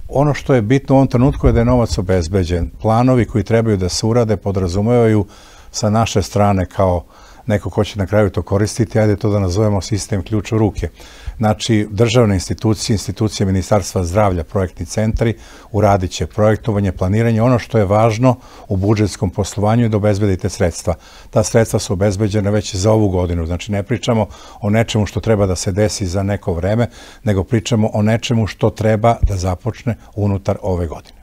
Ono što je bitno u ovom trenutku je da je novac obezbeđen. Planovi koji trebaju da se urade podrazumevaju sa naše strane kao neko ko će na kraju to koristiti, ajde to da nazovemo sistem ključ u ruke. Znači, državne institucije, institucije Ministarstva zdravlja, projektni centri, uradit će projektovanje, planiranje. Ono što je važno u budžetskom poslovanju je da obezbedite sredstva. Ta sredstva su obezbeđena već za ovu godinu. Znači, ne pričamo o nečemu što treba da se desi za neko vreme, nego pričamo o nečemu što treba da započne unutar ove godine.